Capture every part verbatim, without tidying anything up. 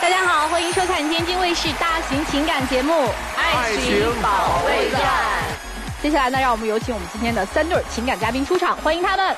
大家好，欢迎收看天津卫视大型情感节目《 爱情保卫战》。 接下来呢，让我们有请我们今天的三对情感嘉宾出场，欢迎他们。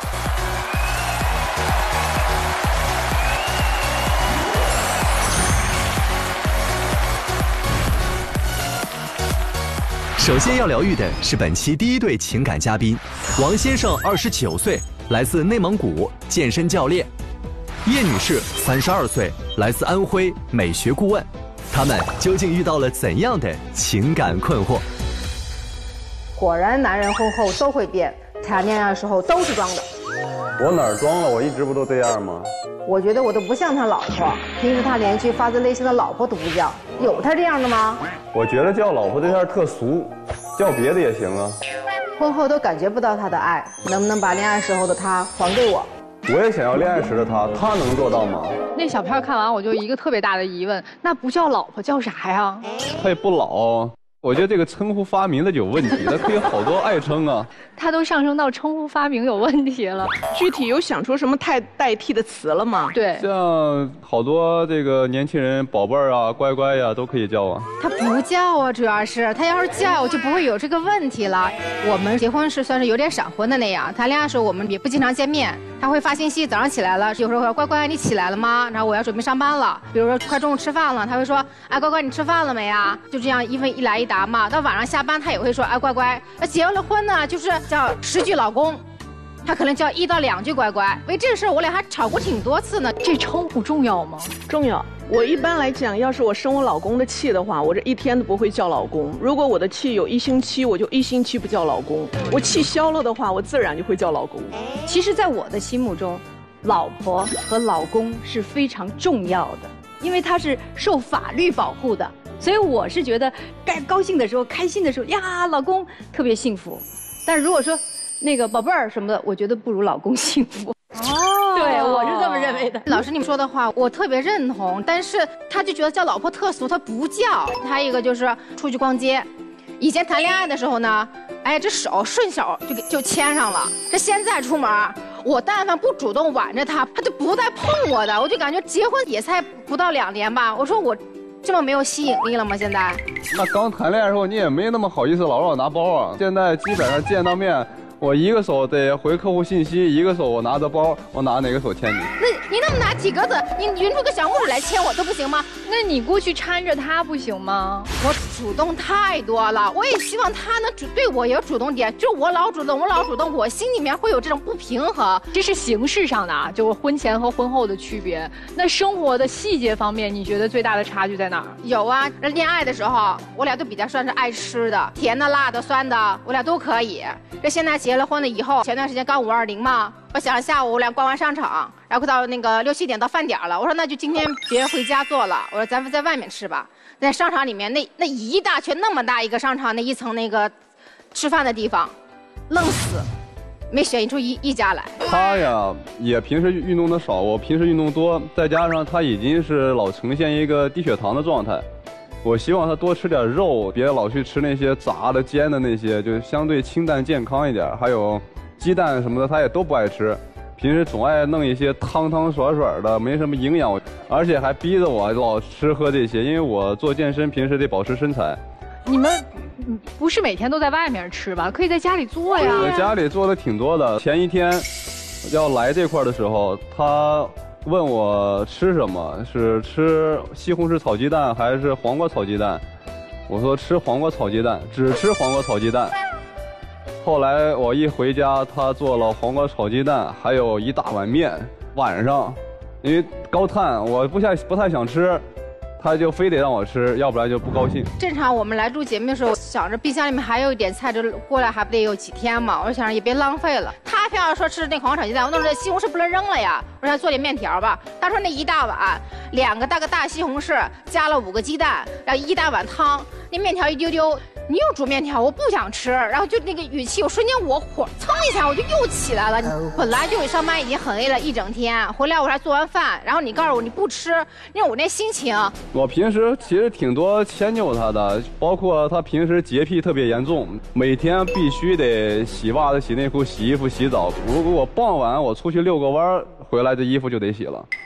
首先要疗愈的是本期第一对情感嘉宾，王先生二十九岁，来自内蒙古，健身教练；叶女士三十二岁，来自安徽，美学顾问。他们究竟遇到了怎样的情感困惑？ 果然，男人婚后都会变，谈恋爱的时候都是装的。 我哪儿装了？我一直不都这样吗？ 我觉得我都不像他老婆，平时他连句发自内心的老婆都不叫，有他这样的吗？ 我觉得叫老婆这事儿特俗，叫别的也行啊。 婚后都感觉不到他的爱，能不能把恋爱时候的他还给我？ 我也想要恋爱时的他，他能做到吗？ 那小片看完，我就一个特别大的疑问，那不叫老婆叫啥呀？ 他也不老。我觉得这个称呼发明的就有问题，他可以好多爱称啊。 他都上升到称呼发明有问题了。 具体有想出什么太代替的词了吗？ 对， 像好多这个年轻人，宝贝儿啊、乖乖呀、啊，都可以叫啊。 他不叫啊，主要是他要是叫，就不会有这个问题了。我们结婚是算是有点闪婚的那样，谈恋爱的时候我们也不经常见面。他会发信息，早上起来了，有时候说乖乖你起来了吗？然后我要准备上班了。比如说快中午吃饭了，他会说哎乖乖你吃饭了没啊？就这样一问一来一答嘛。到晚上下班他也会说哎乖乖。那结了婚呢，就是叫十句老公，他可能叫一到两句乖乖。为这事我俩还吵过挺多次呢。 这称呼重要吗？ 重要。我一般来讲，要是我生我老公的气的话，我这一天都不会叫老公。如果我的气有一星期，我就一星期不叫老公。我气消了的话，我自然就会叫老公。 其实，在我的心目中，老婆和老公是非常重要的，因为他是受法律保护的。所以我是觉得，该高兴的时候、开心的时候呀，老公特别幸福。但是如果说那个宝贝儿什么的，我觉得不如老公幸福。哦，对，我是这么认为的。 老师你们说的话我特别认同，但是他就觉得叫老婆特俗，他不叫。还有一个就是出去逛街，以前谈恋爱的时候呢，哎，这手顺手就就牵上了。这现在出门，我但凡不主动挽着他，他就不带碰我的。我就感觉结婚也才不到两年吧，我说我这么没有吸引力了吗？现在？ 那刚谈恋爱的时候你也没那么好意思老让我拿包啊。现在基本上见到面，我一个手得回客户信息，一个手我拿着包，我拿哪个手牵你？ 那你那么拿体格子，你匀出个小拇指来牵我都不行吗？ 那你过去搀着他不行吗？ 我主动太多了，我也希望他能主对我也主动点。就我老主动，我老主动，我心里面会有这种不平衡。 这是形式上的啊，就是婚前和婚后的区别。那生活的细节方面，你觉得最大的差距在哪儿？ 有啊，恋爱的时候，我俩都比较算是爱吃的，甜的、辣的、酸的，我俩都可以。这现在结了婚了以后，前段时间刚五二零嘛，我想下午我俩逛完商场，然后到那个六七点到饭点了，我说那就今天别回家做了，我说咱们在外面吃吧。在商场里面那那一大圈那么大一个商场，那一层那个吃饭的地方，愣死没选出一一家来。 他呀也平时运动的少，我平时运动多，再加上他已经是老呈现一个低血糖的状态。我希望他多吃点肉，别老去吃那些炸的、煎的那些，就相对清淡健康一点。还有鸡蛋什么的，他也都不爱吃。平时总爱弄一些汤汤水水的，没什么营养，而且还逼着我老吃喝这些。因为我做健身，平时得保持身材。 你们不是每天都在外面吃吧？可以在家里做呀。 我家里做的挺多的。前一天要来这块的时候，他问我吃什么，是吃西红柿炒鸡蛋还是黄瓜炒鸡蛋？我说吃黄瓜炒鸡蛋，只吃黄瓜炒鸡蛋。后来我一回家，他做了黄瓜炒鸡蛋，还有一大碗面。晚上，因为高碳，我不太不太想吃，他就非得让我吃，要不然就不高兴。 正常我们来录节目的时候，想着冰箱里面还有一点菜，这过来还不得有几天嘛？我想着也别浪费了。他非要说吃那黄瓜炒鸡蛋，我那说西红柿不能扔了呀，我说做点面条吧。他说那一大碗，两个大个大西红柿，加了五个鸡蛋，然后一大碗汤，那面条一丢丢。你又煮面条，我不想吃，然后就那个语气，我瞬间我火蹭一下我就又起来了。你本来就上班已经很累了一整天，回来我还做完饭，然后你告诉我你不吃，你看我那心情。 我平时其实挺多迁就他的，包括他平时洁癖特别严重，每天必须得洗袜子、洗内裤、洗衣服、洗澡。如果我傍晚我出去遛个弯回来，这衣服就得洗了。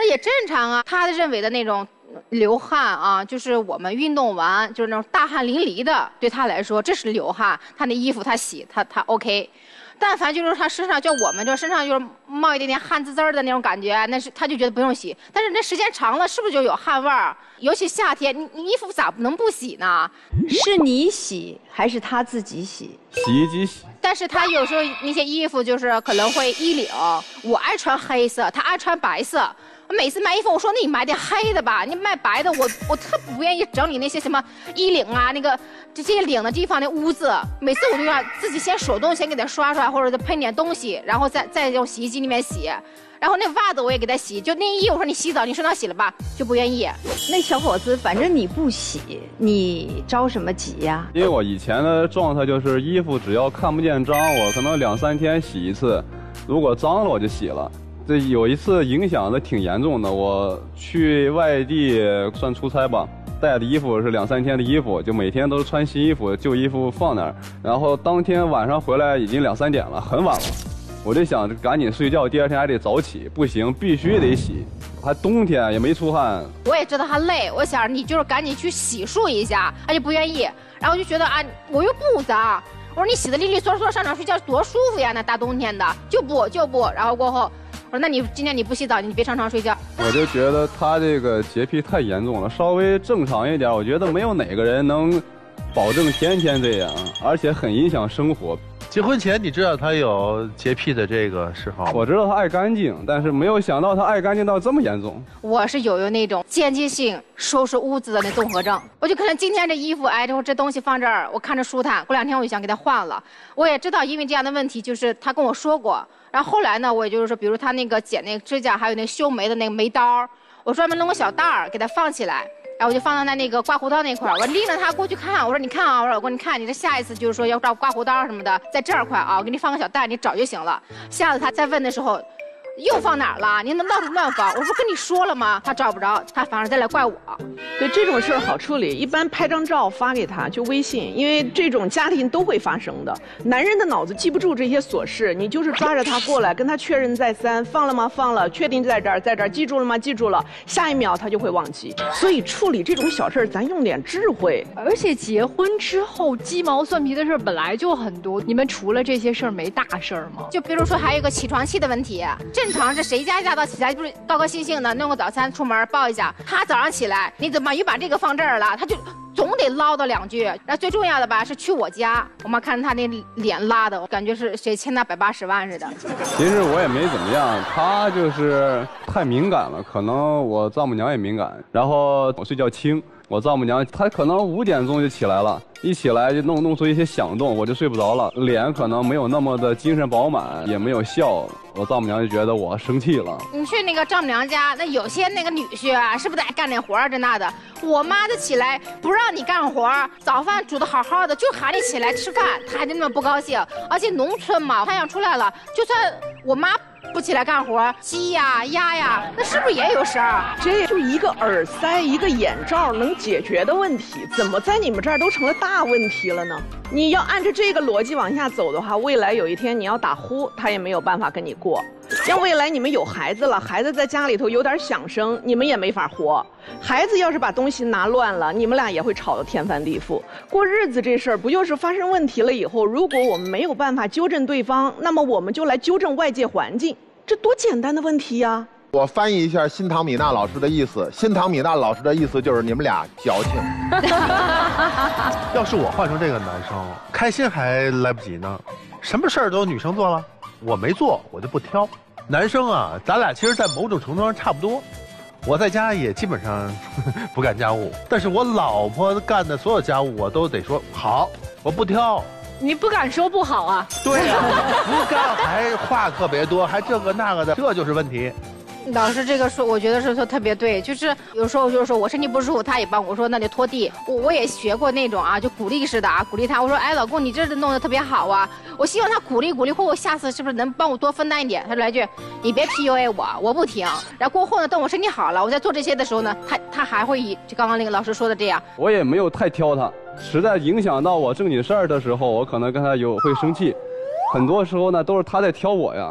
那也正常啊。他认为的那种流汗啊，就是我们运动完就是那种大汗淋漓的，对他来说这是流汗，他那衣服他洗他他 OK。但凡就是他身上，就我们这身上就是冒一点点汗滋滋的那种感觉，那是他就觉得不用洗。但是那时间长了，是不是就有汗味儿？尤其夏天，你你衣服咋能不洗呢？ 是你洗还是他自己洗？ 洗衣机洗。 但是他有时候那些衣服就是可能会衣领，我爱穿黑色，他爱穿白色。每次买衣服，我说那你买点黑的吧，你买白的，我我特不愿意整理那些什么衣领啊，那个这些领的地方的污渍。每次我就要自己先手动先给它刷刷，或者再喷点东西，然后再再用洗衣机里面洗。然后那袜子我也给他洗，就内衣我说你洗澡你顺道洗了吧，就不愿意。 那小伙子，反正你不洗，你着什么急呀？ 因为我以前的状态就是衣服只要看不见脏，我可能两三天洗一次，如果脏了我就洗了。这有一次影响的挺严重的，我去外地算出差吧，带的衣服是两三天的衣服，就每天都穿新衣服，旧衣服放那儿，然后当天晚上回来已经两三点了，很晚了，我就想赶紧睡觉，第二天还得早起，不行，必须得洗，还冬天也没出汗。 我也知道他累，我想你就是赶紧去洗漱一下，他就不愿意，然后就觉得啊，我又不脏，我说你洗的利利索索上床睡觉多舒服呀，那大冬天的就不就不，然后过后。我说那你今天你不洗澡，你别上床睡觉。 我就觉得他这个洁癖太严重了，稍微正常一点，我觉得没有哪个人能保证天天这样，而且很影响生活。 结婚前你知道他有洁癖的这个嗜好？ 我知道他爱干净，但是没有想到他爱干净到这么严重。 我是有有那种间接性收拾屋子的那综合症，我就可能今天这衣服，哎，这这东西放这儿，我看着舒坦，过两天我就想给他换了。我也知道，因为这样的问题，就是他跟我说过。然后后来呢，我也就是说，比如他那个剪那个指甲，还有那修眉的那个眉刀，我专门弄个小袋儿给他放起来，然后我就放到他那个刮胡刀那块儿，我拎着他过去看，我说你看啊，我说老公你看，你这下一次就是说要找刮胡刀什么的，在这儿块啊，我给你放个小袋，你找就行了。下次他再问的时候，又放哪儿了？你能到处乱放？我不跟你说了吗？他找不着，他反而再来怪我。 对这种事儿好处理，一般拍张照发给他，就微信，因为这种家庭都会发生的。男人的脑子记不住这些琐事，你就是抓着他过来，跟他确认再三，放了吗？放了，确定在这儿，在这儿，记住了吗？记住了，下一秒他就会忘记。所以处理这种小事儿，咱用点智慧。 而且结婚之后鸡毛蒜皮的事儿本来就很多，你们除了这些事儿没大事儿吗？ 就比如说还有一个起床气的问题，正常是谁家一大早起来不是高高兴兴的弄个早餐出门抱一下，他早上起来你怎么又把这个放这儿了，他就总得唠叨两句。然后最重要的吧是去我家，我妈看他那脸拉的，我感觉是谁欠他百八十万似的。 其实我也没怎么样，他就是太敏感了，可能我丈母娘也敏感，然后我睡觉轻，我丈母娘她可能五点钟就起来了，一起来就弄弄出一些响动，我就睡不着了，脸可能没有那么的精神饱满，也没有笑，我丈母娘就觉得我生气了。 你去那个丈母娘家，那有些那个女婿啊，是不是得干点活儿这那的？我妈就起来不让你干活，早饭煮的好好的，就喊你起来吃饭，她还那么不高兴。而且农村嘛，太阳出来了，就算我妈不起来干活，鸡呀、鸭呀，那是不是也有事儿？ 这就一个耳塞、一个眼罩能解决的问题，怎么在你们这儿都成了大问题了呢？你要按照这个逻辑往下走的话，未来有一天你要打呼，他也没有办法跟你过。要未来你们有孩子了，孩子在家里头有点响声，你们也没法活。孩子要是把东西拿乱了，你们俩也会吵得天翻地覆。过日子这事儿，不就是发生问题了以后，如果我们没有办法纠正对方，那么我们就来纠正外界环境，这多简单的问题呀！ 我翻译一下新唐米娜老师的意思，新唐米娜老师的意思就是你们俩矫情。 要是我换成这个男生，开心还来不及呢，什么事儿都有女生做了，我没做我就不挑。男生啊，咱俩其实在某种程度上差不多。我在家也基本上不干家务，但是我老婆干的所有家务我都得说好，我不挑。 你不敢说不好啊？ 对呀、啊，不干还话特别多，还这个那个的，这就是问题。 老师这个说，我觉得是说特别对，就是有时候就是说我身体不舒服，他也帮我说那就拖地。我我也学过那种啊，就鼓励式的啊，鼓励他。我说哎，老公你这弄得特别好啊，我希望他鼓励鼓励，或我下次是不是能帮我多分担一点？他说来一句你别 P U A 我，我不听。然后过后呢，等我身体好了，我在做这些的时候呢，他他还会以就刚刚那个老师说的这样。 我也没有太挑他，实在影响到我正经事儿的时候，我可能跟他有会生气。很多时候呢，都是他在挑我呀。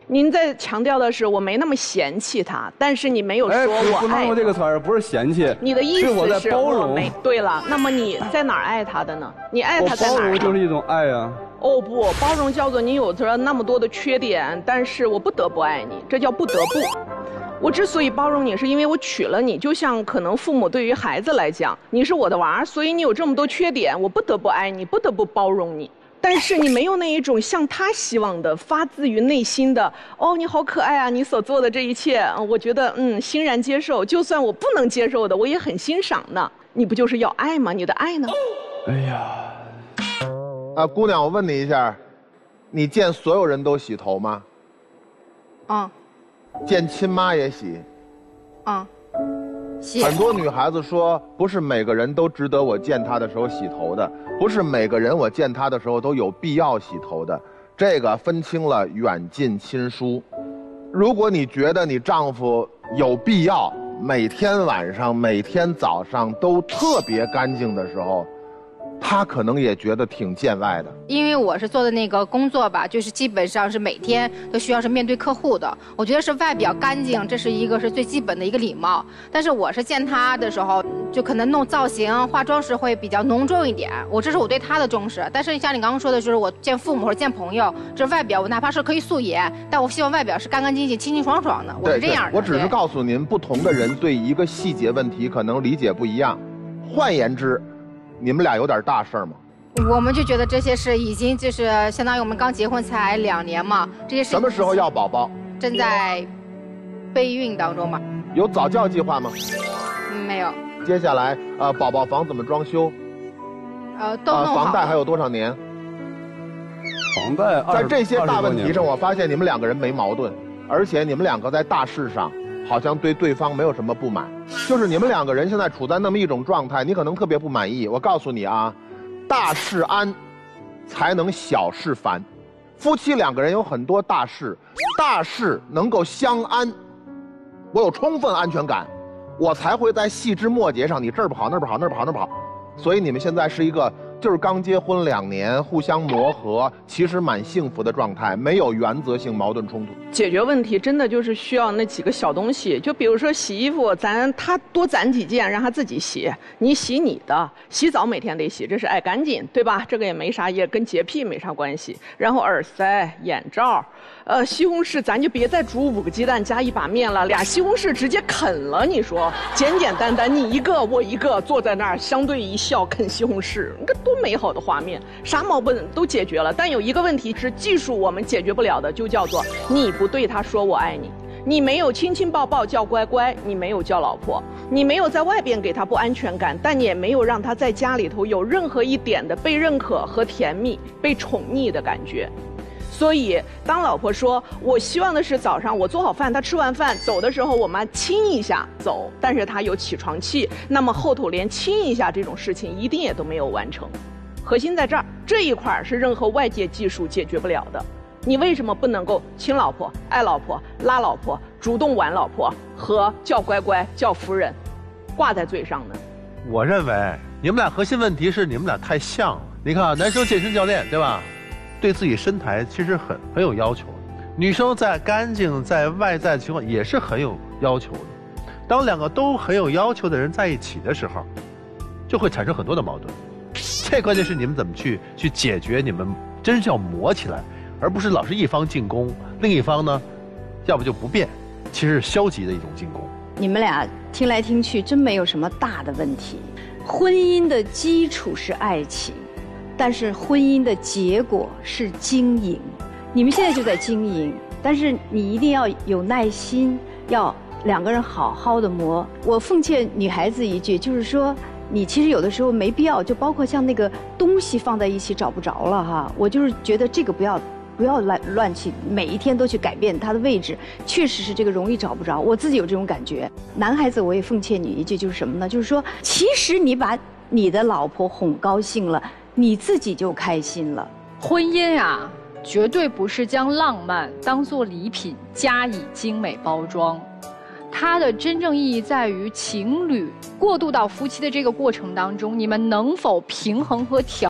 您在强调的是我没那么嫌弃他，但是你没有说哎， 我不能爱他。 用这个词儿，不是嫌弃。 你的意思是我在包我容。 没对了，那么你在哪儿爱他的呢？你爱我他在哪儿呢？ 包容就是一种爱呀。 哦不，包容叫做你有着那么多的缺点，但是我不得不爱你，这叫不得不。我之所以包容你，是因为我娶了你，就像可能父母对于孩子来讲，你是我的娃儿，所以你有这么多缺点，我不得不爱你，不得不包容你。但是你没有那一种像他希望的，发自于内心的，哦，你好可爱啊，你所做的这一切，我觉得嗯欣然接受，就算我不能接受的，我也很欣赏呢。你不就是要爱吗？你的爱呢？ 哎呀， 啊，姑娘，我问你一下，你见所有人都洗头吗？ 嗯见亲妈也洗？ 嗯，洗。 很多女孩子说，不是每个人都值得我见她的时候洗头的，不是每个人我见她的时候都有必要洗头的，这个分清了远近亲疏。如果你觉得你丈夫有必要每天晚上、每天早上都特别干净的时候，他可能也觉得挺见外的。 因为我是做的那个工作吧，就是基本上是每天都需要是面对客户的。我觉得是外表干净，这是一个是最基本的一个礼貌。但是我是见他的时候，就可能弄造型、化妆时会比较浓重一点。我这是我对他的重视。但是像你刚刚说的，就是我见父母或者见朋友，这外表我哪怕是可以素颜，但我希望外表是干干净净、清清爽爽的。我是这样的。 我只是告诉您，不同的人对一个细节问题可能理解不一样。换言之，你们俩有点大事儿吗？ 我们就觉得这些事已经就是相当于我们刚结婚才两年嘛，这些事什么时候要宝宝？ 正在备孕当中嘛。 有早教计划吗？ 嗯，没有。 接下来呃，宝宝房怎么装修？ 呃，都弄好了。 房贷还有多少年？ 房贷在这些大问题上，我发现你们两个人没矛盾，而且你们两个在大事上好像对对方没有什么不满。就是你们两个人现在处在那么一种状态，你可能特别不满意。我告诉你啊，大事安，才能小事烦。夫妻两个人有很多大事，大事能够相安，我有充分安全感，我才会在细枝末节上，你这儿不好那儿不好那儿不好那儿不好。所以你们现在是一个就是刚结婚两年，互相磨合，其实蛮幸福的状态，没有原则性矛盾冲突。 解决问题真的就是需要那几个小东西，就比如说洗衣服，咱他多攒几件让他自己洗，你洗你的，洗澡每天得洗，这是爱干净，对吧？这个也没啥，也跟洁癖没啥关系。然后耳塞、眼罩，呃，西红柿咱就别再煮五个鸡蛋加一把面了，俩西红柿直接啃了，你说简简单单，你一个我一个坐在那儿相对一笑啃西红柿，你看多美好的画面，啥毛病都解决了。但有一个问题是技术我们解决不了的，就叫做你不对他说我爱你，你没有亲亲抱抱叫乖乖，你没有叫老婆，你没有在外边给他不安全感，但你也没有让他在家里头有任何一点的被认可和甜蜜、被宠溺的感觉。所以当老婆说我希望的是早上我做好饭，他吃完饭走的时候我们亲一下走，但是他有起床气，那么后头连亲一下这种事情一定也都没有完成。核心在这儿，这一块是任何外界技术解决不了的。你为什么不能够亲老婆、爱老婆、拉老婆、主动挽老婆和叫乖乖、叫夫人挂在嘴上呢？ 我认为你们俩核心问题是你们俩太像了。你看啊，男生健身教练对吧，对自己身材其实很很有要求的，女生在干净在外在的情况也是很有要求的。当两个都很有要求的人在一起的时候，就会产生很多的矛盾。这关键是你们怎么去去解决，你们真是要磨起来，而不是老是一方进攻，另一方呢，要不就不变，其实是消极的一种进攻。 你们俩听来听去真没有什么大的问题。婚姻的基础是爱情，但是婚姻的结果是经营。你们现在就在经营，但是你一定要有耐心，要两个人好好的磨。我奉劝女孩子一句，就是说你其实有的时候没必要，就包括像那个东西放在一起找不着了哈，我就是觉得这个不要不要乱乱去，每一天都去改变它的位置，确实是这个容易找不着。我自己有这种感觉。男孩子我也奉劝你一句，就是什么呢？就是说，其实你把你的老婆哄高兴了，你自己就开心了。 婚姻啊，绝对不是将浪漫当作礼品加以精美包装。它的真正意义在于情侣过渡到夫妻的这个过程当中，你们能否平衡和调